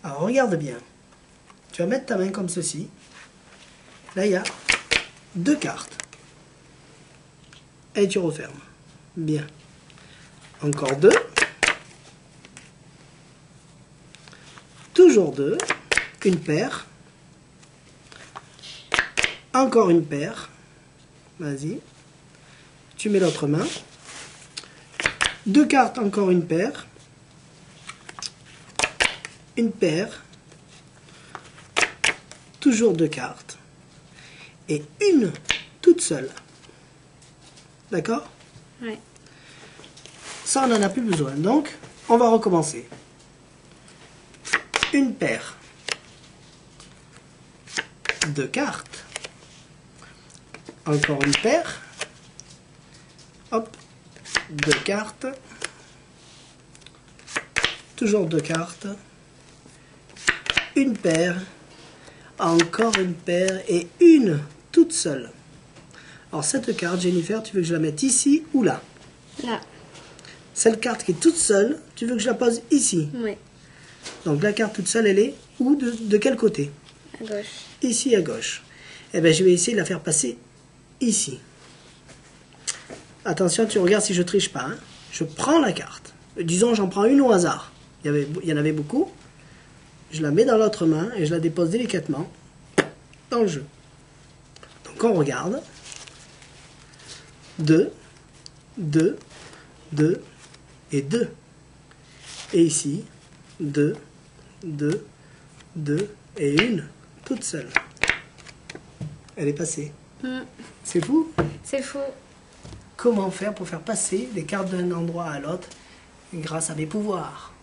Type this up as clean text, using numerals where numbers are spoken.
Alors regarde bien. Tu vas mettre ta main comme ceci. Là, il y a 2 cartes. Et tu refermes. Bien. Encore 2. Toujours 2. Une paire. Encore une paire. Vas-y. Tu mets l'autre main. 2 cartes, encore une paire. Une paire. Toujours 2 cartes. Et une toute seule. D'accord? Ouais. Ça, on n'en a plus besoin. Donc, on va recommencer. Une paire. 2 cartes. Encore une paire. Hop. 2 cartes. Toujours 2 cartes. Une paire. Encore une paire. Et une toute seule. Alors, cette carte, Jennifer, tu veux que je la mette ici ou là? Là. Cette carte qui est toute seule, tu veux que je la pose ici? Oui. Donc, la carte toute seule, elle est où? De quel côté? À gauche. Ici à gauche. Eh bien, je vais essayer de la faire passer ici. Attention, tu regardes si je triche pas. Hein. Je prends la carte. Disons, j'en prends une au hasard. Il y en avait beaucoup. Je la mets dans l'autre main et je la dépose délicatement dans le jeu. Donc, on regarde. 2, 2, 2 et 2. Et ici, 2, 2, 2 et une toute seule. Elle est passée. C'est fou? C'est fou. Comment faire pour faire passer les cartes d'un endroit à l'autre grâce à mes pouvoirs?